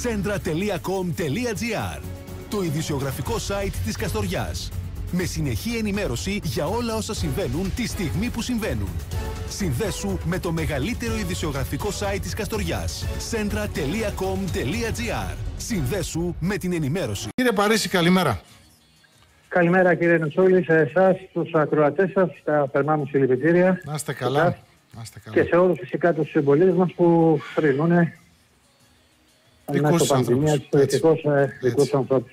Centra.com.gr, το ειδησιογραφικό site της Καστοριάς. Με συνεχή ενημέρωση για όλα όσα συμβαίνουν τη στιγμή που συμβαίνουν. Συνδέσου με το μεγαλύτερο ειδησιογραφικό site της Καστοριάς. Centra.com.gr. Συνδέσου με την ενημέρωση. Κύριε Παρίσι, καλημέρα. Καλημέρα κύριε Νετσούλη, σε εσάς, τους ακροατές σας, τα θερμά μου συλληπιτήρια. Να είστε καλά. Και σε όλους φυσικά τους συμπολίτες μας που θρηνούν δικούς ανθρώπους. Δικούς ανθρώπους.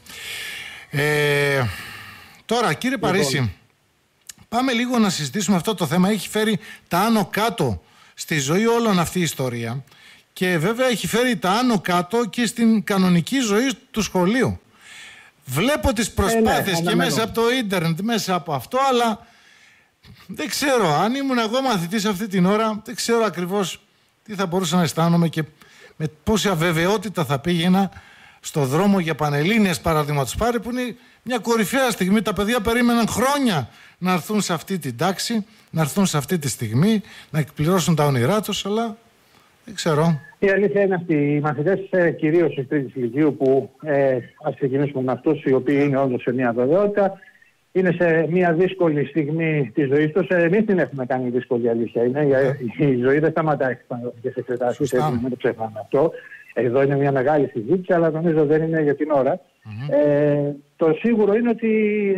Τώρα κύριε Παρίσι, πάμε λίγο να συζητήσουμε αυτό το θέμα. Έχει φέρει τα άνω κάτω στη ζωή όλων αυτή η ιστορία και βέβαια έχει φέρει τα άνω κάτω και στην κανονική ζωή του σχολείου. Βλέπω τις προσπάθειες και μέσα από το ίντερνετ, μέσα από αυτό, αλλά δεν ξέρω, αν ήμουν εγώ μαθητής αυτή την ώρα, δεν ξέρω ακριβώς τι θα μπορούσα να αισθάνομαι και με πόση αβεβαιότητα θα πήγαινα στο δρόμο για Πανελλήνιες, παραδείγματος χάρη, που είναι μια κορυφαία στιγμή. Τα παιδιά περίμεναν χρόνια να έρθουν σε αυτή την τάξη, να έρθουν σε αυτή τη στιγμή, να εκπληρώσουν τα όνειρά τους, αλλά δεν ξέρω. Η αλήθεια είναι αυτή. Οι μαθητές κυρίως της τρίτης ηλικίου, που ας ξεκινήσουμε με αυτούς, οι οποίοι είναι όντως σε μια βεβαιότητα, είναι σε μια δύσκολη στιγμή της ζωής τους. Εμείς την έχουμε κάνει δύσκολη, αλήθεια είναι. Η ζωή δεν σταματάει στις πανελλαδικές εξετάσεις, μην το ξεχνάμε αυτό. Εδώ είναι μια μεγάλη συζήτηση, αλλά νομίζω δεν είναι για την ώρα. Το σίγουρο είναι ότι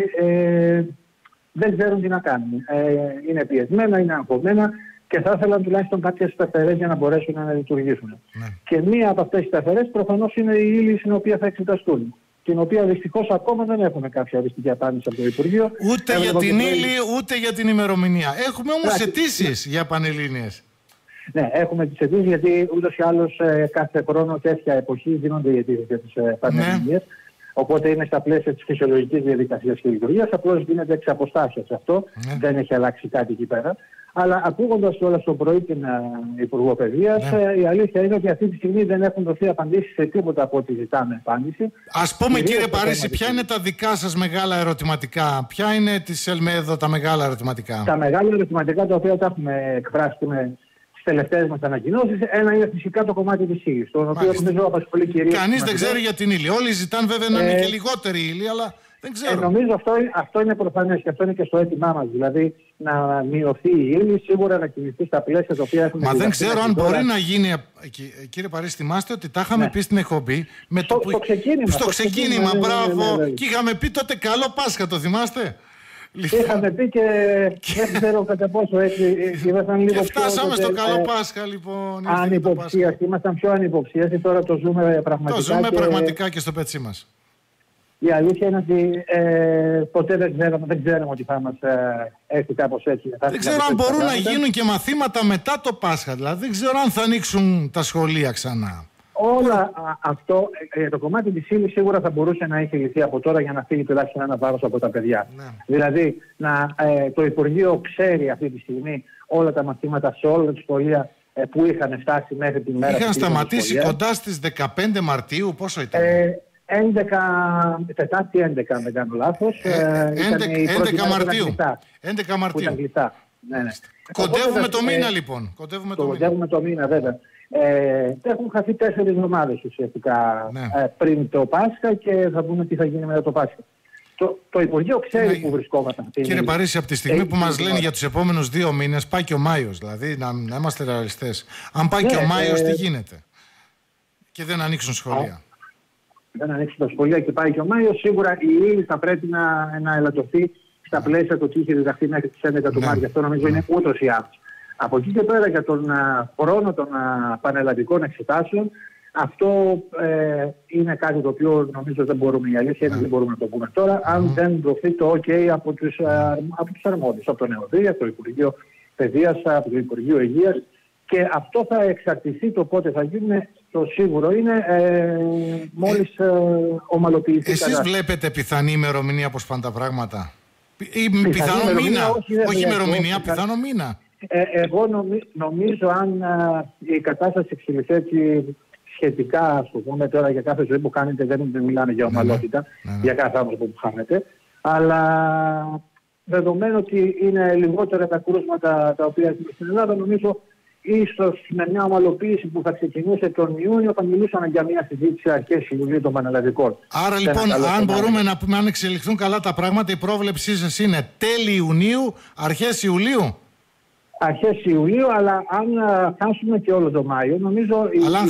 δεν ξέρουν τι να κάνουν. Είναι πιεσμένα, είναι αγχωμένα και θα ήθελαν τουλάχιστον κάποιες σταθερές για να μπορέσουν να λειτουργήσουν. Και μία από αυτές τις σταθερές προφανώς είναι η ύλη στην οποία θα εξεταστούν, την οποία δυστυχώς ακόμα δεν έχουμε κάποια οριστική απάντηση από το Υπουργείο. Ούτε για την ύλη, ούτε για την ημερομηνία. Έχουμε όμως αιτήσεις για Πανελλήνιες. Ναι, έχουμε τις αιτήσεις, γιατί ούτως ή άλλως κάθε χρόνο τέτοια εποχή γίνονται οι αιτήσεις για τις Πανελλήνιες. Οπότε είναι στα πλαίσια της φυσιολογικής διαδικασίας και λειτουργίας, απλώς γίνεται εξ αποστάσεως αυτό. Δεν έχει αλλάξει κάτι εκεί πέρα. Αλλά ακούγοντας όλα στο πρωί την Υπουργό Παιδείας, η αλήθεια είναι ότι αυτή τη στιγμή δεν έχουν δοθεί απαντήσεις σε τίποτα από ό,τι ζητάμε απάντηση. Ας πούμε, κύριε Παρίσι, ποια είναι τα δικά σας μεγάλα ερωτηματικά, ποια είναι της ΕΛΜΕΔΟ τα μεγάλα ερωτηματικά? Τα μεγάλα ερωτηματικά, τα οποία τα έχουμε εκφράσει στις τελευταίες μας ανακοινώσεις, ένα είναι φυσικά το κομμάτι της ύλης, το οποίο νομίζω απασχολεί κυρίως. Κανείς δεν ξέρει για την ύλη. Όλοι ζητάνε βέβαια να είναι και λιγότερη ύλη, αλλά δεν ξέρω. Νομίζω αυτό είναι προφανές και αυτό είναι και στο αίτημά μας. Δηλαδή να μειωθεί η ύλη, σίγουρα να κινηθεί στα πλαίσια τα οποία έχουμε. Μα δεν ξέρω αν μπορεί να γίνει. Κύριε Παρίσι, θυμάστε ότι τα είχαμε πει στην εκπομπή με στο ξεκίνημα. Μπράβο. Και είχαμε πει τότε καλό Πάσχα, το θυμάστε? Είχαμε πει και δεν ξέρω κατά πόσο έτσι. Και φτάσαμε στο καλό Πάσχα, λοιπόν. Ανυποψίαστοι, ήμασταν πιο ανυποψίαστοι. Τώρα το ζούμε πραγματικά. Το ζούμε πραγματικά και στο πέτσι μας. Η αλήθεια είναι ότι ποτέ δεν ξέραμε ότι θα μας έρθει κάπως έτσι. Δεν ξέρω αν μπορούν να γίνουν και μαθήματα μετά το Πάσχα. Δηλαδή δεν ξέρω αν θα ανοίξουν τα σχολεία ξανά. Όλα αυτό, το κομμάτι της ύλης σίγουρα θα μπορούσε να έχει λυθεί από τώρα για να φύγει τουλάχιστον ένα βάρος από τα παιδιά. Δηλαδή το Υπουργείο ξέρει αυτή τη στιγμή όλα τα μαθήματα σε όλα τα σχολεία που είχαν φτάσει μέχρι την μέρα. Είχαν σταματήσει κοντά στις 15 Μαρτίου, πόσο ήταν? 11, αν δεν κάνω λάθος. 11 Μαρτίου. 11 Μαρτίου. Κοντεύουμε το μήνα, λοιπόν. Κοντεύουμε το μήνα, βέβαια. Έχουν χαθεί 4 εβδομάδες ουσιαστικά πριν το Πάσχα και θα δούμε τι θα γίνει μετά το Πάσχα. Το Υπουργείο ξέρει που βρισκόμαστε. Κύριε Παρίσι, από τη στιγμή που μας λένε για τους επόμενους 2 μήνες, πάει και ο Μάιος, δηλαδή να είμαστε ρεαλιστές. Αν πάει και ο Μάιος, τι γίνεται? Και δεν ανοίξουν σχολεία. Δεν ανοίξουν τα σχολεία και πάει και ο Μάιος. Σίγουρα η ύλη θα πρέπει να ελαττωθεί στα πλαίσια του τι είχε διδαχθεί μέχρι τις 11 του Μάρτη. Αυτό νομίζω είναι ούτως ή άλλως. Από εκεί και πέρα για τον χρόνο των πανελλαδικών εξετάσεων, αυτό είναι κάτι το οποίο νομίζω δεν μπορούμε, η αλήθεια είναι δεν μπορούμε να το πούμε τώρα, αν δεν δοθεί το OK από τους αρμόδιους, από το ΝΕΟΔΗ, από το Υπουργείο Παιδείας, από το Υπουργείο Υγείας, και αυτό θα εξαρτηθεί το πότε θα γίνει. Το σίγουρο είναι μόλις ομαλοποιηθεί. Εσείς βλέπετε πιθανή ημερομηνία πώς πάνε τα πράγματα? Πιθανό μήνα, όχι ημερομηνία, πιθανό μήνα. Εγώ νομίζω αν η κατάσταση εξελιχθεί έτσι σχετικά, ας το πούμε τώρα, για κάθε ζωή που κάνετε δεν μιλάνε για ομαλότητα, για κάθε άνθρωπο που χάνετε, αλλά δεδομένου ότι είναι λιγότερα τα κρούσματα τα οποία έχουμε στην Ελλάδα, νομίζω ίσως με μια ομαλοποίηση που θα ξεκινούσε τον Ιούνιο, θα μιλούσαν για μια συζήτηση αρχές Ιουλίου των πανελλαδικών. Άρα λοιπόν, αν μπορούμε να πούμε, αν εξελιχθούν καλά τα πράγματα, η πρόβλεψή σας είναι τέλη Ιουνίου, αρχές Ιουλίου. Αρχές Ιουλίου, αλλά αν χάσουμε και όλο το Μάιο, νομίζω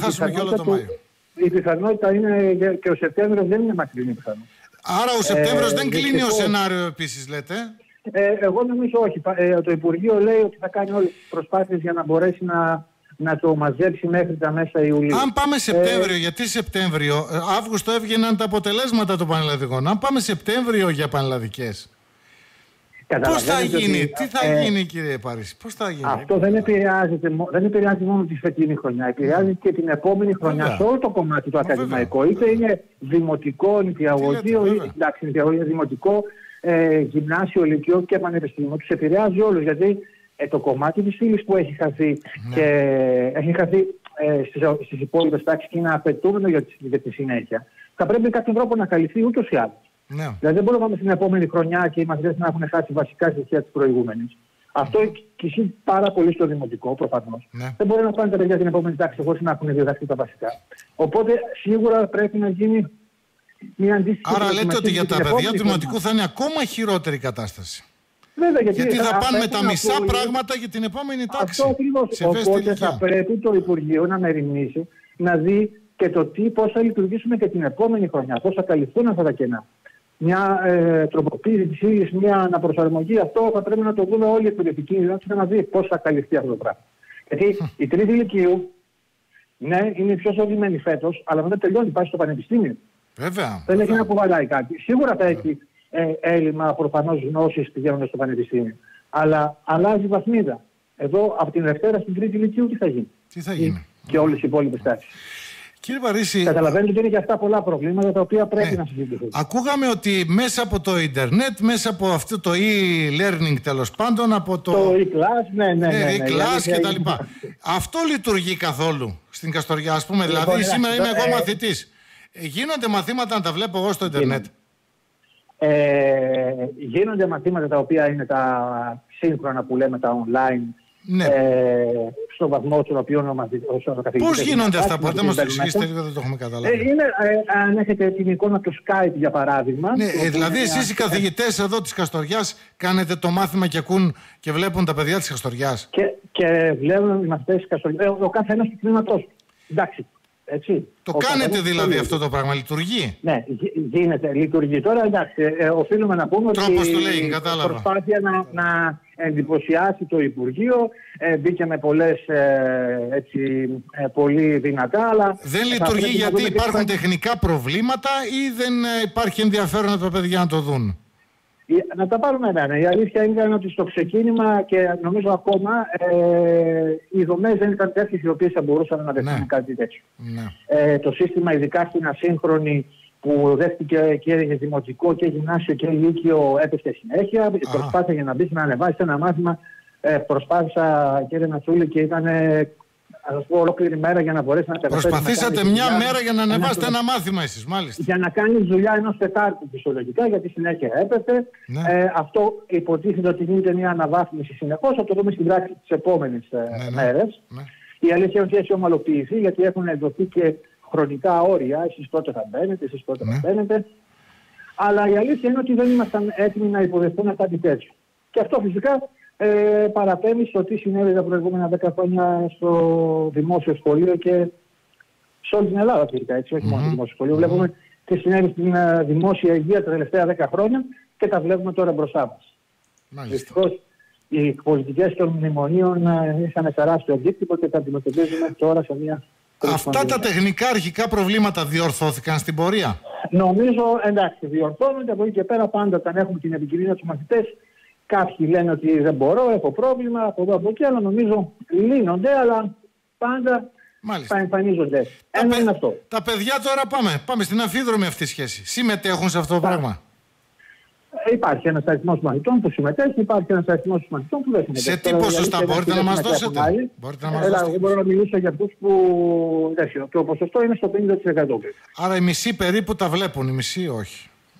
η πιθανότητα είναι και ο Σεπτέμβριος δεν είναι μακρινή πιθανότητα. Άρα ο Σεπτέμβριος δεν κλείνει ως σενάριο επίσης, λέτε. Εγώ νομίζω όχι. Το Υπουργείο λέει ότι θα κάνει όλες τις προσπάθειες για να μπορέσει να το μαζέψει μέχρι τα μέσα Ιουλίου. Αν πάμε Σεπτέμβριο, γιατί Σεπτέμβριο, Αύγουστο έβγαιναν τα αποτελέσματα των πανελλαδικών. Αν πάμε Σεπτέμβριο για πανελλαδικές, πώς θα γίνει, τι θα γίνει, κύριε Παρίσι, πώς θα γίνει? Αυτό δεν επηρεάζει μόνο τη φετινή χρονιά, επηρεάζει και την επόμενη χρονιά σε όλο το κομμάτι του ακαδημαϊκού. Είτε είναι δημοτικό, νηπιαγωγείο, νηπιαγωγείο, δημοτικό, γυμνάσιο, λυκειό και πανεπιστήμιο. Τους επηρεάζει όλους, γιατί το κομμάτι της ύλης που έχει χαθεί και έχει χαθεί στις υπόλοιπες τάξεις και είναι απαιτούμενο για τη συνέχεια, θα πρέπει κάποιο τρόπο να καλυφθεί ούτως ή άλλως. Ναι. Δηλαδή δεν μπορούμε να πάμε στην επόμενη χρονιά και οι μαθητές να έχουν χάσει βασικά στοιχεία της προηγούμενης. Αυτό ισχύει πάρα πολύ στο δημοτικό, προφανώς. Ναι. Δεν μπορεί να πάνε τα παιδιά στην επόμενη τάξη χωρίς να έχουν διδαχθεί τα βασικά. Οπότε σίγουρα πρέπει να γίνει μια αντίστοιχη. Άρα λέτε ότι για τα παιδιά του δημοτικού θα είναι ακόμα χειρότερη κατάσταση. Βέβαια, γιατί θα πάνε με τα μισά πράγματα για την επόμενη τάξη. Αυτό ακριβώς. Οπότε θα πρέπει το Υπουργείο να μεριμνήσει, να δει και το πώς θα λειτουργήσουμε και την επόμενη χρονιά, πώς θα καλυφθούν αυτά τα κενά. Μια τροποποίηση της ύλης, μια αναπροσαρμογή, αυτό θα πρέπει να το δούμε όλοι οι εκπαιδευτικοί και να δει πώς θα καλυφθεί αυτό το πράγμα. Γιατί η τρίτη λυκείου, ναι, είναι πιο σωδημένη φέτος, αλλά μετά τελειώνει, πάει στο πανεπιστήμιο. Βέβαια. Δεν έχει να κουβαλάει κάτι. Σίγουρα θα έχει έλλειμμα προφανώς γνώσης πηγαίνοντας στο πανεπιστήμιο. Αλλά αλλάζει βαθμίδα. Εδώ από την Δευτέρα στην τρίτη λυκείου τι θα γίνει? Και όλες οι υπόλοιπες τάξεις. Κύριε Παρίσι, καταλαβαίνετε ότι είναι και αυτά πολλά προβλήματα τα οποία πρέπει να συζητηθούν. Ακούγαμε ότι μέσα από το ίντερνετ, μέσα από αυτό το e-learning τέλος πάντων, από το e-class, e-class και τα λοιπά. Αυτό λειτουργεί καθόλου στην Καστοριά, ας πούμε? Δηλαδή σήμερα είμαι εγώ μαθητής. Γίνονται μαθήματα να τα βλέπω εγώ στο ίντερνετ? Γίνονται μαθήματα τα οποία είναι τα σύγχρονα που λέμε, τα online. Ναι. Στον βαθμό στον οποίο ο καθηγητής. Πώς γίνονται αυτά, μπορείτε να μας το εξηγήσετε λίγο, δεν το έχουμε καταλάβει. Αν έχετε την εικόνα του Skype για παράδειγμα. Ναι, δηλαδή εσείς οι καθηγητές εδώ της Καστοριάς κάνετε το μάθημα και ακούν και βλέπουν τα παιδιά της Καστοριάς. Και βλέπουν οι μαθητές της Καστοριάς, ο καθένας του τμήματος. Εντάξει. Έτσι. Το κάνετε δηλαδή αυτό το πράγμα, λειτουργεί? Ναι, γίνεται, λειτουργεί. Τώρα εντάξει, οφείλουμε να πούμε τρόπος ότι το λέει, κατάλαβα. Προσπάθεια να εντυπωσιάσει το Υπουργείο, μπήκε με πολλές πολύ δυνατά, αλλά... Δεν λειτουργεί γιατί υπάρχουν τεχνικά προβλήματα ή δεν υπάρχει ενδιαφέρον από τα παιδιά να το δουν? Να τα πάρουμε εμένα. Η αλήθεια είναι ότι στο ξεκίνημα και νομίζω ακόμα οι δομές δεν ήταν τέτοιες οι οποίες θα μπορούσαν να δεχτούν κάτι τέτοιο. Ναι. Το σύστημα, ειδικά στην ασύγχρονη που δέχτηκε και δημοτικό και γυμνάσιο και λύκειο, έπεσε συνέχεια. Η προσπάθεια για να μπει να ανεβάσει ένα μάθημα, προσπάθησα, κύριε Νατσούλη, και ήταν ας πω ολόκληρη μέρα για να μπορέσει να καταφέρει. Προσπαθήσατε μια μέρα για να ανεβάσετε ένα μάθημα εσείς, μάλιστα. Για να κάνει δουλειά ενός Τετάρτου φυσιολογικά, γιατί συνέχεια έπεσε. Ναι. Αυτό υποτίθεται ότι γίνεται μια αναβάθμιση συνεχώς. Θα το δούμε στην πράξη τις επόμενες μέρες. Ναι. Η αλήθεια είναι ότι έχει ομαλοποιηθεί, γιατί έχουν δοθεί και χρονικά όρια. Εσείς πότε θα μπαίνετε, εσείς πότε θα μπαίνετε. Αλλά η αλήθεια είναι ότι δεν ήμασταν έτοιμοι να υποδεχτούμε κάτι τέτοιο. Και αυτό φυσικά παραπέμπει στο τι συνέβη τα προηγούμενα 10 χρόνια στο δημόσιο σχολείο και σε όλη την Ελλάδα φυσικά, έτσι, όχι μόνο στο δημόσιο σχολείο. Βλέπουμε τι συνέβη στην δημόσια υγεία τα τελευταία 10 χρόνια και τα βλέπουμε τώρα μπροστά μας. Δυστυχώς οι πολιτικές των μνημονίων είχαν τεράστιο αντίκτυπο και τα αντιμετωπίζουμε τώρα σε μια... Αυτά τα τεχνικά αρχικά προβλήματα διορθώθηκαν στην πορεία? Νομίζω, εντάξει, διορθώνονται. Από εκεί και πέρα πάντα όταν έχουμε την επικοινωνία τους μαθητές, κάποιοι λένε ότι δεν μπορώ, έχω πρόβλημα, από εδώ από εκεί, αλλά νομίζω λύνονται, αλλά πάντα θα εμφανίζονται. Ένα είναι αυτό. Τα παιδιά τώρα πάμε στην αμφίδρομη αυτή σχέση. Συμμετέχουν σε αυτό το πράγμα? Υπάρχει ένας αριθμός μαθητών που συμμετέχει, υπάρχει ένας αριθμός μαθητών που δεν συμμετέχει. Σε τι ποσοστά μπορείτε να μας δώσετε? Εγώ μπορώ να μιλήσω για αυτούς που το ποσοστό είναι στο 50%. Άρα οι μισοί περίπου τα βλέπουν, οι μισοί όχι.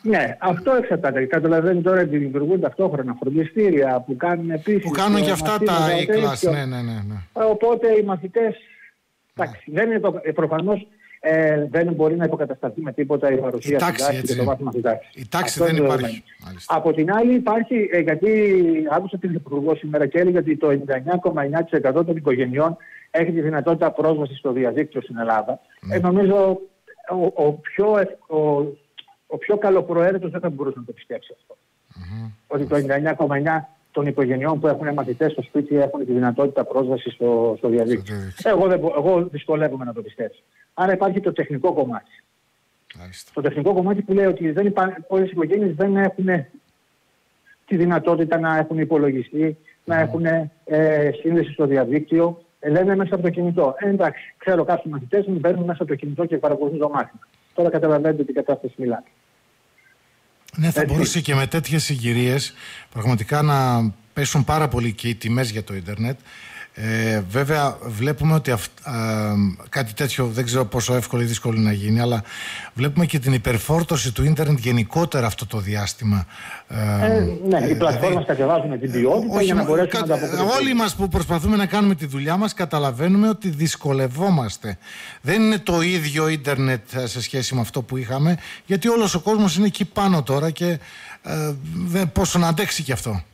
Ναι, αυτό εξαρτάται. Καταλαβαίνει τώρα ότι δημιουργούν ταυτόχρονα φροντιστήρια που κάνουν επίσης. Που κάνουν και αυτά τα e-class. Ναι. Οπότε οι μαθητές. Προφανώς δεν μπορεί να υποκατασταθεί με τίποτα η παρουσία συντάξη και το μάθημα συντάξη. Η τάξη δεν υπάρχει. Από την άλλη υπάρχει, γιατί άκουσα την Υπουργό σήμερα και έλεγε ότι το 99,9% των οικογενειών έχει τη δυνατότητα πρόσβαση στο διαδίκτυο στην Ελλάδα. Νομίζω ο πιο καλοπροαίρετος δεν θα μπορούσε να το πιστέψει αυτό. Ότι το 99,9% των οικογενειών που έχουν μαθητές στο σπίτι έχουν τη δυνατότητα πρόσβαση στο διαδίκτυο. Εγώ δυσκολεύομαι να το πιστέψω. Άρα υπάρχει το τεχνικό κομμάτι. Το τεχνικό κομμάτι που λέει ότι όλες οι οικογένειες δεν έχουν τη δυνατότητα να έχουν υπολογιστή, να έχουν σύνδεση στο διαδίκτυο. Λένε μέσα από το κινητό. Εντάξει, ξέρω κάποιοι μαθητές μου μπαίνουν μέσα από το κινητό και παρακολουθούν το μάθημα. Τώρα καταλαβαίνετε την κατάσταση μιλάτε. Ναι, θα μπορούσε και με τέτοιες συγκυρίες πραγματικά να πέσουν πάρα πολύ και οι τιμές για το ίντερνετ. Βέβαια βλέπουμε ότι κάτι τέτοιο δεν ξέρω πόσο εύκολο ή δύσκολο να γίνει, αλλά βλέπουμε και την υπερφόρτωση του ίντερνετ γενικότερα αυτό το διάστημα. Ναι, οι πλατφόρμες κατεβάζουν την ποιότητα για να μπορέσουν να ανταποκριθούν. Όλοι μας που προσπαθούμε να κάνουμε τη δουλειά μας καταλαβαίνουμε ότι δυσκολευόμαστε. Δεν είναι το ίδιο ίντερνετ σε σχέση με αυτό που είχαμε, γιατί όλος ο κόσμος είναι εκεί πάνω τώρα και πόσο να αντέξει και αυτό.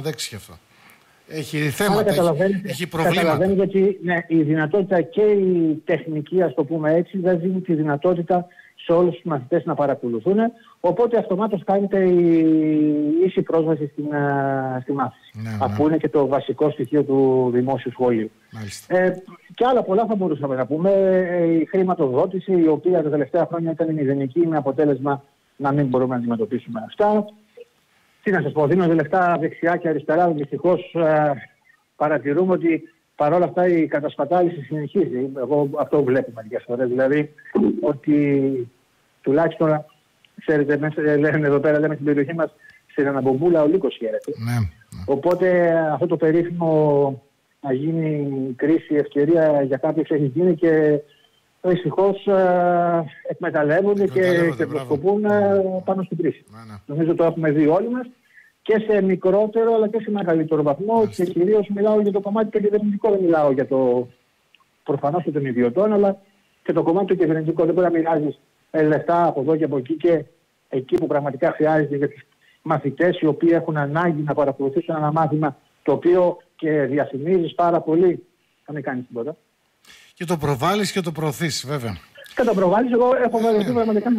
Έχει θέματα, έχει προβλήματα. Καταλαβαίνει γιατί η δυνατότητα και η τεχνική, ας το πούμε έτσι, δεν δίνει τη δυνατότητα σε όλους τους μαθητές να παρακολουθούν. Οπότε αυτομάτως κάνετε η ίση πρόσβαση στη μάθηση. Αφού είναι και το βασικό στοιχείο του δημόσιου σχολείου. Και άλλα πολλά θα μπορούσαμε να πούμε. Η χρηματοδότηση, η οποία τα τελευταία χρόνια ήταν μηδενική, με αποτέλεσμα να μην μπορούμε να αντιμετωπίσουμε αυτά. Τι να σας πω, δίνονται λεφτά δεξιά και αριστερά. Δυστυχώς παρατηρούμε ότι παρόλα αυτά η κατασπατάληση συνεχίζει. Εγώ αυτό βλέπω μερικές φορές. Δηλαδή ότι τουλάχιστον, ξέρετε, λένε εδώ πέρα, λέμε στην περιοχή μας, στην Αναμπομπούλα ο λύκος χαίρεται. Οπότε αυτό το περίφημο να γίνει κρίση, ευκαιρία για κάποιους έχει γίνει και δυστυχώς εκμεταλλεύονται και προσκοπούν πάνω στην κρίση. Νομίζω το έχουμε δει όλοι μας και σε μικρότερο αλλά και σε μεγαλύτερο βαθμό και κυρίως μιλάω για το κομμάτι το κυβερνητικό, δεν μιλάω για το προφανώς και των ιδιωτών, αλλά και το κομμάτι το κυβερνητικό. Δεν μπορεί να μοιράζεις λεφτά από εδώ και από εκεί και εκεί που πραγματικά χρειάζεται για τους μαθητές οι οποίοι έχουν ανάγκη να παρακολουθήσουν ένα μάθημα το οποίο και διαφημίζεις πάρα πολύ, θα μην κάνεις τίποτα. Και το προβάλλεις και το προωθείς, βέβαια. Και το προβάλλεις. Εγώ έχω βαρεθεί πραγματικά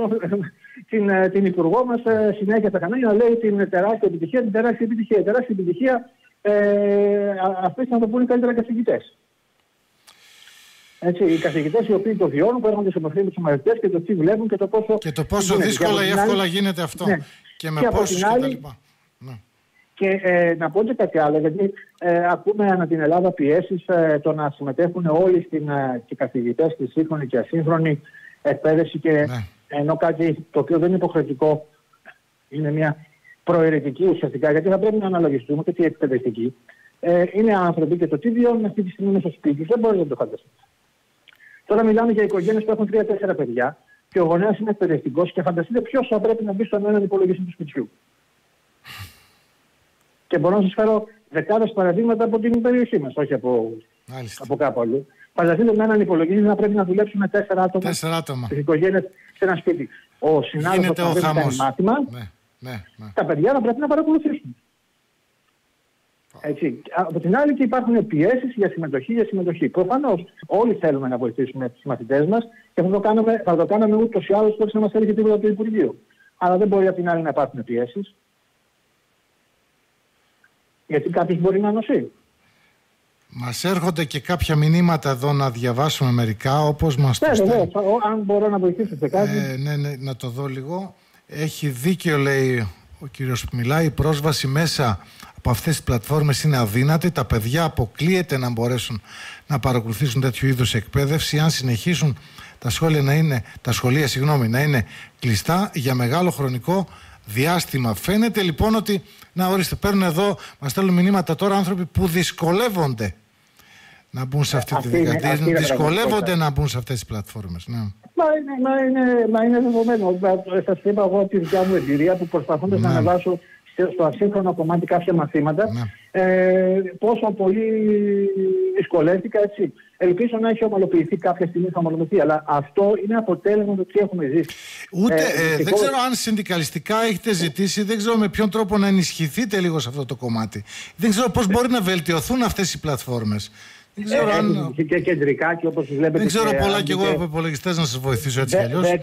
την Υπουργό μας συνέχεια τα κανάλια να λέει την τεράστια επιτυχία. Η τεράστια επιτυχία αυτές να το πούνε καλύτερα καθηγητές. Έτσι, οι καθηγητές οι οποίοι το βιώνουν, που έρχονται σε επαφή με τους μαθητές και το τι βλέπουν και το πόσο δύσκολα ή εύκολα γίνεται αυτό. Ναι. Και με πόσους κτλ. Και να πω και κάτι άλλο, γιατί ακούμε ανά την Ελλάδα πιέσεις το να συμμετέχουν όλοι και οι καθηγητές στη σύγχρονη και ασύγχρονη εκπαίδευση και ενώ κάτι το οποίο δεν είναι υποχρεωτικό, είναι μια προαιρετική ουσιαστικά, γιατί θα πρέπει να αναλογιστούμε και τι εκπαιδευτική. Είναι άνθρωποι και το τι βιώνουν αυτή τη στιγμή στο σπίτι τους, δεν μπορεί να το φανταστεί. Τώρα μιλάμε για οικογένειες που έχουν 3-4 παιδιά και ο γονέας είναι εκπαιδευτικός και φανταστείτε ποιος θα πρέπει να μπει στον έναν υπολογιστή του σπιτιού. Και μπορώ να σας φέρω δεκάδες παραδείγματα από την περιοχή μας, όχι από κάπου αλλού. Φανταστείτε με έναν υπολογιστή να πρέπει να δουλέψουν 4 άτομα στις οικογένειες σε ένα σπίτι. Ο συνάδελφος θα πρέπει να κάνει μάθημα, τα παιδιά θα πρέπει να παρακολουθήσουν. Έτσι. Από την άλλη και υπάρχουν πιέσεις για συμμετοχή. Προφανώς όλοι θέλουμε να βοηθήσουμε τους μαθητές μας και θα το κάνουμε ούτως ή άλλως χωρίς να μας έρχεται τίποτα από το Υπουργείο. Αλλά δεν μπορεί από την άλλη να υπάρχουν πιέσεις. Γιατί κάποιος μπορεί να νοσεί. Μας έρχονται και κάποια μηνύματα εδώ να διαβάσουμε μερικά, όπως μας το στέλνει. Αν μπορώ να βοηθήσω σε κάτι. Ναι, να το δω λίγο. Έχει δίκιο, λέει ο κύριος που μιλάει, η πρόσβαση μέσα από αυτές τις πλατφόρμες είναι αδύνατη. Τα παιδιά αποκλείεται να μπορέσουν να παρακολουθήσουν τέτοιου είδους εκπαίδευση αν συνεχίσουν τα σχολεία να είναι κλειστά για μεγάλο χρονικό διάστημα. Φαίνεται λοιπόν ότι, να ορίστε, παίρνουν εδώ, μας στέλνουν μηνύματα τώρα άνθρωποι που δυσκολεύονται να μπουν σε αυτή τη διαδικασία. Δυσκολεύονται να μπουν σε αυτές τις πλατφόρμες. Ναι. Μα είναι δεδομένο. Σας είπα εγώ τη δικιά μου εμπειρία που προσπαθώντας να ανεβάσω στο ασύγχρονο κομμάτι κάποια μαθήματα, πόσο πολύ δυσκολεύτηκα, έτσι. Ελπίζω να έχει ομαλοποιηθεί κάποια στιγμή, θα ομαλοποιηθεί, αλλά αυτό είναι αποτέλεσμα του τι έχουμε ζήσει. Δεν ξέρω αν συνδικαλιστικά έχετε ζητήσει, δεν ξέρω με ποιον τρόπο να ενισχυθείτε λίγο σε αυτό το κομμάτι. Δεν ξέρω πώς μπορεί να βελτιωθούν αυτές οι πλατφόρμες. Δεν ξέρω αν... Και κεντρικά και όπως βλέπετε. Δεν ξέρω πολλά και εγώ από υπολογιστές να σας βοηθήσω έτσι κι αλλιώς.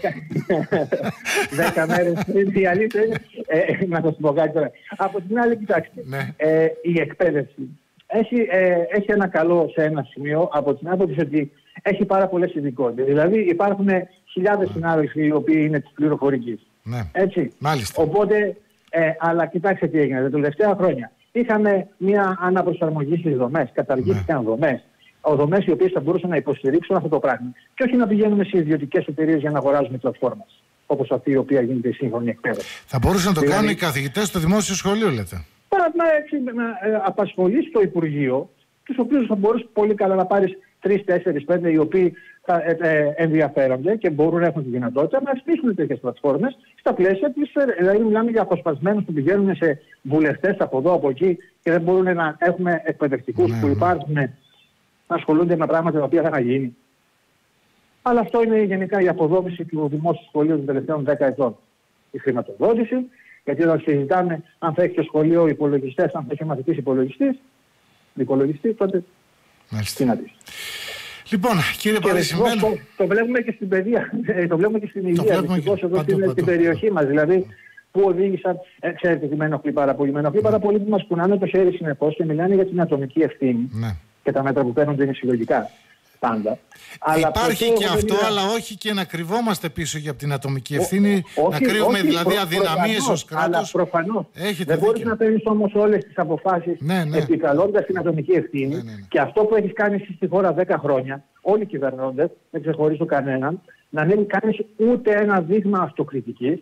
10 μέρες πριν η αλήθεια είναι. Να σας πω κάτι τώρα. Από την άλλη, κοιτάξτε, η εκπαίδευση έχει ένα καλό σε ένα σημείο από την άποψη ότι έχει πάρα πολλές ειδικότητες. Δηλαδή υπάρχουν χιλιάδες συνάδελφοι οι οποίοι είναι της πληροφορικής. Έτσι. Μάλιστα. Οπότε, αλλά κοιτάξτε τι έγινε τα τελευταία χρόνια. Είχαμε μια αναπροσαρμογή στις δομές. Καταργήθηκαν δομές οι οποίες θα μπορούσαν να υποστηρίξουν αυτό το πράγμα. Και όχι να πηγαίνουμε σε ιδιωτικές εταιρείες για να αγοράζουμε πλατφόρμες. Όπως αυτή η οποία γίνεται η σύγχρονη εκπαίδευση. Θα μπορούσαν να το κάνουν οι καθηγητές στο δημόσιο σχολείο, λέτε. Να απασχολείς στο Υπουργείο, τους οποίους θα μπορείς πολύ καλά να πάρεις 3, 4, 5 οι οποίοι θα ενδιαφέρονται και μπορούν να έχουν τη δυνατότητα να στήσουν τέτοιες πλατφόρμες στα πλαίσια της. Δηλαδή, μιλάμε για αποσπασμένους που πηγαίνουν σε βουλευτές από εδώ, από εκεί και δεν μπορούν να έχουμε εκπαιδευτικούς που υπάρχουν να ασχολούνται με πράγματα τα οποία δεν θα γίνει. Αλλά αυτό είναι γενικά η αποδόμηση του δημόσιου σχολείου των τελευταίων 10 ετών. Η χρηματοδότηση, γιατί όταν συζητάμε αν θα έχει το σχολείο υπολογιστές, αν θα έχει μαθητής υπολογιστή, τότε τι να δεις. Λοιπόν, κύριε Παρίσι, το βλέπουμε και στην παιδεία, το βλέπουμε και στην υγεία. Δυστυχώς εδώ στην περιοχή μας, δηλαδή, που οδήγησαν, ξέρετε τι με ενοχλεί πάρα πολύ. Με ενοχλεί πάρα πολύ που μας κουνάνε το χέρι συνεχώς και μιλάνε για την ατομική ευθύνη και τα μέτρα που παίρνονται είναι συλλογικά. Πάντα. Υπάρχει και αυτό, αλλά όχι και να κρυβόμαστε πίσω για την ατομική ευθύνη, να κρύβουμε δηλαδή αδυναμίες ως κράτος. Αλλά προφανώς. Δεν μπορείς να παίρνεις όμως όλες τις αποφάσεις επικαλώντας την ατομική ευθύνη. Και αυτό που έχεις κάνει εσύ στη χώρα 10 χρόνια, όλοι οι κυβερνώντες, δεν ξεχωρίζω κανέναν, να μην κάνεις ούτε ένα δείγμα αυτοκριτικής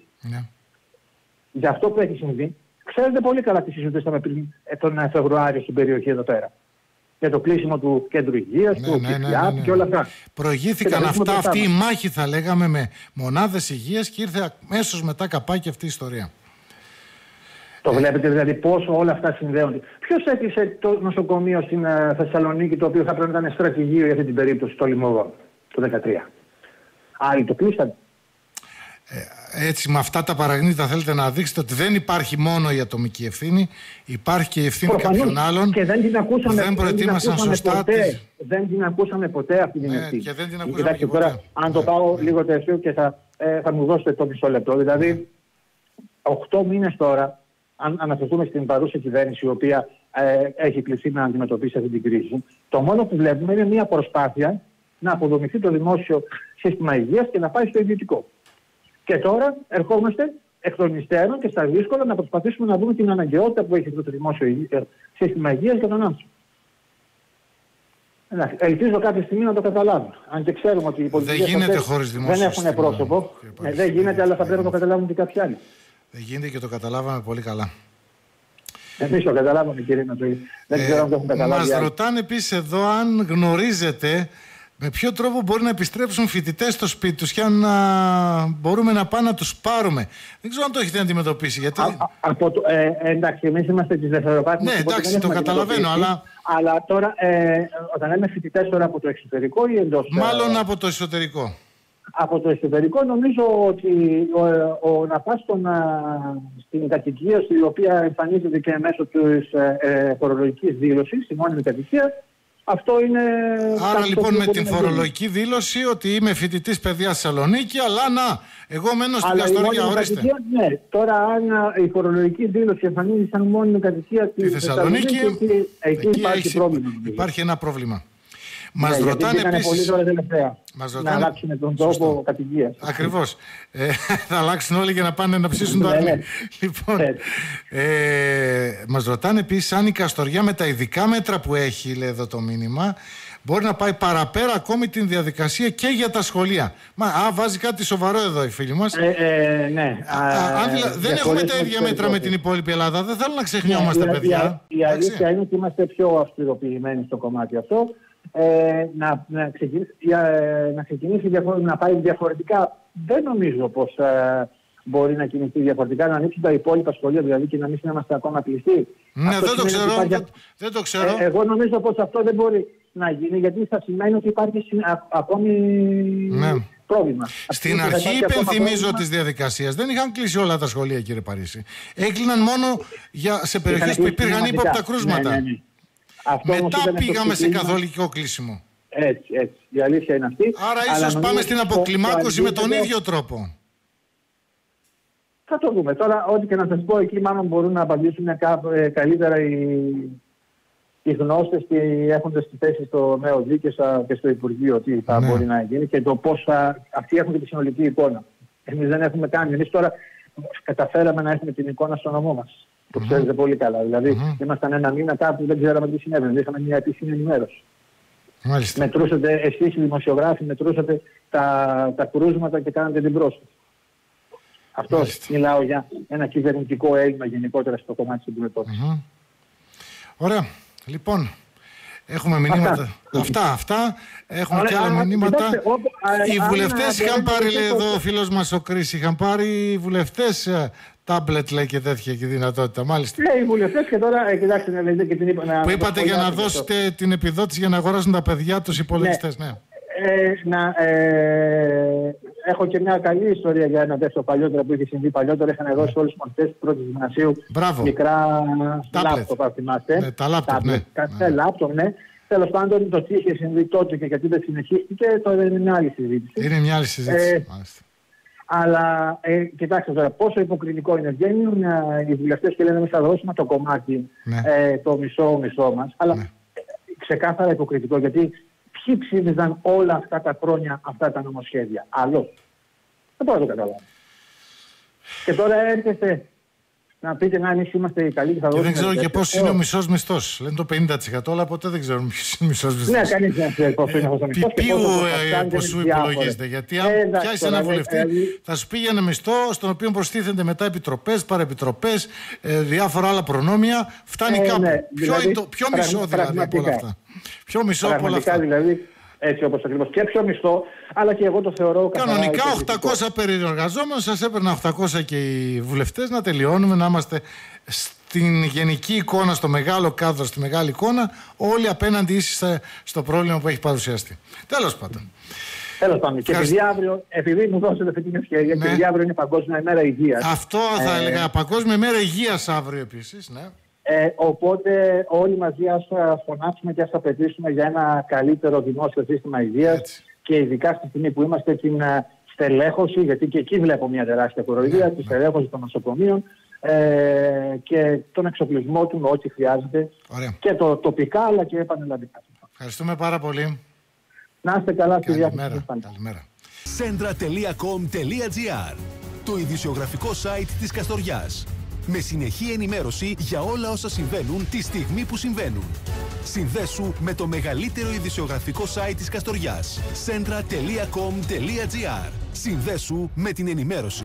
για αυτό που έχει συμβεί. Ξέρετε πολύ καλά τι συζητήσαμε πριν τον Φεβρουάριο στην περιοχή εδώ πέρα. Για το κλείσιμο του κέντρου υγείας, του ΚΙΑΠ και όλα αυτά. Προηγήθηκαν αυτή η μάχη, θα λέγαμε, με μονάδες υγείας και ήρθε αμέσως μετά καπάκι αυτή η ιστορία. Το βλέπετε δηλαδή πόσο όλα αυτά συνδέονται. Ποιος έκλεισε το νοσοκομείο στην Θεσσαλονίκη, το οποίο θα πρέπει να ήταν στρατηγείο για αυτή την περίπτωση, το Λιμωγό, το 2013. Άλλοι το κλείσαν. Έτσι, με αυτά τα παραγνίτα θέλετε να δείξετε ότι δεν υπάρχει μόνο η ατομική ευθύνη, υπάρχει και η ευθύνη κάποιων άλλων. Και δεν την ακούσαμε, δεν προετοίμασαν σωστά. Δεν την ακούσαμε ποτέ αυτή την ευθύνη. Και δεν την ακούσαμε ποτέ. Τώρα, αν το πάω λίγο τελευταίο και θα μου δώσετε το μισό λεπτό. Δηλαδή, 8 μήνες τώρα, αν αναφερθούμε στην παρούσα κυβέρνηση, η οποία έχει κληθεί να αντιμετωπίσει αυτή την κρίση, το μόνο που βλέπουμε είναι μια προσπάθεια να αποδομηθεί το δημόσιο σύστημα υγείας και να πάει στο ιδιωτικό. Και τώρα ερχόμαστε εκ των υστέρων και στα δύσκολα να προσπαθήσουμε να δούμε την αναγκαιότητα που έχει το δημόσιο σύστημα υγείας για τον άνθρωπο. Ελπίζω κάποια στιγμή να το καταλάβουν. Αν και ξέρουμε ότι οι πολιτικές δεν έχουν πρόσωπο. Δεν γίνεται, αλλά θα πρέπει να το καταλάβουν και κάποιοι άλλοι. Δεν γίνεται και το καταλάβαμε πολύ καλά. Εμείς το καταλάβαμε, κύριε Νατοή. Δεν ξέρω αν το έχουν καταλάβει. Μας ρωτάνε επίσης εδώ αν γνωρίζετε με ποιο τρόπο μπορεί να επιστρέψουν φοιτητές στο σπίτι τους και αν μπορούμε να πάμε να τους πάρουμε. Δεν ξέρω αν το έχετε αντιμετωπίσει. Γιατί... εντάξει, εμείς είμαστε της δευτεροπάθμιας. Ναι, εντάξει, το καταλαβαίνω, αλλά τώρα, όταν λέμε φοιτητές τώρα από το εξωτερικό ή εντός... Μάλλον από το εσωτερικό. Από το εσωτερικό νομίζω ότι να πας στην κατοικία η οποία εμφανίζεται και μέσω της φορολογικής δήλωσης, στη μόνιμη κατοικία, αυτό είναι... Άρα λοιπόν με την φορολογική δήλωση ότι είμαι φοιτητής παιδείας Θεσσαλονίκη, αλλά εγώ μένω στην Καστοριά, ορίστε. Ναι, τώρα αν η φορολογική δήλωση εμφανίζει σαν μόνιμη κατοικία στη Θεσσαλονίκη, εκεί υπάρχει πρόβλημα. Υπάρχει ένα πρόβλημα. Μας ρωτάνε επίσης. Να αλλάξουμε τον τόπο κατοικίας. Ακριβώς. Θα αλλάξουν όλοι για να πάνε να ψήσουν το αρνί. Λοιπόν, μας ρωτάνε επίσης αν η Καστοριά με τα ειδικά μέτρα που έχει, λέει εδώ το μήνυμα, μπορεί να πάει παραπέρα ακόμη την διαδικασία και για τα σχολεία. Βάζει κάτι σοβαρό εδώ η φίλη μας. Ναι. Δεν έχουμε τα ίδια μέτρα με την υπόλοιπη Ελλάδα. Δεν θέλω να ξεχνιόμαστε, παιδιά. Η αλήθεια είναι ότι είμαστε πιο αυστηροποιημένοι στο κομμάτι αυτό. να ξεκινήσει να πάει διαφορετικά. Δεν νομίζω πως μπορεί να κινηθεί διαφορετικά, να ανοίξουν τα υπόλοιπα σχολεία δηλαδή και να μην είμαστε ακόμα κλειστοί. Ναι, δεν το ξέρω. Εγώ νομίζω πως αυτό δεν μπορεί να γίνει, γιατί θα σημαίνει ότι υπάρχει ακόμη πρόβλημα. Στην αρχή, υπενθυμίζω, της διαδικασίας δεν είχαν κλείσει όλα τα σχολεία, κύριε Παρίσι. Έκλειναν μόνο σε περιοχές που υπήρχαν ύποπτα κρούσματα. Ναι. Μετά πήγαμε σε καθολικό κλείσιμο. Έτσι. Η αλήθεια είναι αυτή. Άρα ίσως πάμε στην αποκλιμάκωση με τον ίδιο τρόπο. Θα το δούμε. Τώρα, ό,τι και να σας πω, εκεί μάλλον μπορούν να απαντήσουν καλύτερα οι γνώστες και οι έχοντες τη θέση στο ΜΕΟΔ και στο Υπουργείο τι θα μπορεί να γίνει και το πώς αυτοί έχουν και τη συνολική εικόνα. Εμείς δεν έχουμε κάνει. Εμείς τώρα καταφέραμε να έχουμε την εικόνα στο νομό μας. Το ξέρετε πολύ καλά. Δηλαδή, ήμασταν ένα μήνα κάπου, δεν ξέραμε τι συνέβαινε. Δεν είχαμε μια επίσημη ενημέρωση. Μετρούσατε, εσείς οι δημοσιογράφοι, μετρούσατε τα κρούσματα και κάνατε την πρόσφαση. Αυτό μιλάω για ένα κυβερνητικό έλλειμμα γενικότερα στο κομμάτι της αντιμετώπισης. Ωραία. Λοιπόν, έχουμε μηνύματα. Αυτά. Έχουμε και άλλα μηνύματα. Οι βουλευτές είχαν πάρει, λέει εδώ ο φίλος μας ο Κρίς, είχαν πάρει οι βουλευτές τάμπλετ, λέει, και τέτοια και δυνατότητα. Μάλιστα. Ναι, οι βουλευτές και τώρα, κοιτάξτε, να λέτε και την είπα. Που είπατε για να δώσετε την επιδότηση για να αγοράσουν τα παιδιά τους υπολογιστές, ναι. Έχω και μια καλή ιστορία για ένα τέτοιο παλιότερα που είχε συμβεί παλιότερα. Είχαν δώσει όλους τους μαθητές της πρώτης γυμνασίου μικρά λάπτοπ, αν θυμάστε. Τα λάπτοπ, ναι. Τέλος πάντων, το τι είχε συμβεί τότε και γιατί δεν συνεχίστηκε, τώρα είναι μια άλλη συζήτηση. Είναι μια άλλη συζήτηση. Αλλά κοιτάξτε τώρα, πόσο υποκριτικό είναι. Βγαίνουν οι βουλευτές και λένε: εμείς θα δώσουμε το κομμάτι, το μισό μας. Αλλά ξεκάθαρα υποκριτικό, γιατί ποιοι ψήφιζαν όλα αυτά τα χρόνια αυτά τα νομοσχέδια? Άλλος. Δεν μπορώ να το καταλάβω. Και τώρα έρχεστε να πείτε να εμείς είμαστε οι καλοί και θα δώσουμε. Δεν ξέρω και πώς είναι ο μισός μισθός. Λένε το 50%, αλλά ποτέ δεν ξέρουμε ποιος είναι ο μισός μισθός. Ναι, κανείς δεν ξέρει πώς είναι ο μισθός. Ποιου ποσού υπολογίζεται? Γιατί αν πιάσεις ένα βουλευτή, θα σου πει για ένα μισθό, στον οποίο προστίθενται μετά επιτροπές, παραεπιτροπές, διάφορα άλλα προνόμια. Φτάνει κάπου. Ποιο μισό δηλαδή από όλα αυτά? Ποιο μισό από όλα αυτά? Έτσι όπως ακριβώς και πιο μισθό, αλλά και εγώ το θεωρώ κανονικά 800 περιεργαζόμενους, σας έπαιρνα 800 και οι βουλευτές, να τελειώνουμε, να είμαστε στην γενική εικόνα, στο μεγάλο κάδρο, στη μεγάλη εικόνα, όλοι απέναντι ίσοι στο πρόβλημα που έχει παρουσιαστεί. Τέλος πάντων. Και επειδή μου δώσετε αυτή την ευκαιρία, και επειδή αύριο είναι Παγκόσμια ημέρα υγείας. Αυτό θα έλεγα, Παγκόσμια ημέρα υγείας αύριο επίσης, ναι. Οπότε όλοι μαζί ας φωνάξουμε και ας απαιτήσουμε για ένα καλύτερο δημόσιο σύστημα υγείας και ειδικά στη στιγμή που είμαστε την στελέχωση, γιατί και εκεί βλέπω μια τεράστια κοροϊδία, τη στελέχωση των νοσοκομείων και τον εξοπλισμό του με ό,τι χρειάζεται. και τοπικά αλλά και πανελλαδικά. Ευχαριστούμε πάρα πολύ. Να είστε καλά στη διάθεση. Καλημέρα. Centra.com.gr, το ειδησιογραφικό site της Καστοριάς. Με συνεχή ενημέρωση για όλα όσα συμβαίνουν τη στιγμή που συμβαίνουν. Συνδέσου με το μεγαλύτερο ειδησιογραφικό site της Καστοριάς. Centra.com.gr. Συνδέσου με την ενημέρωση.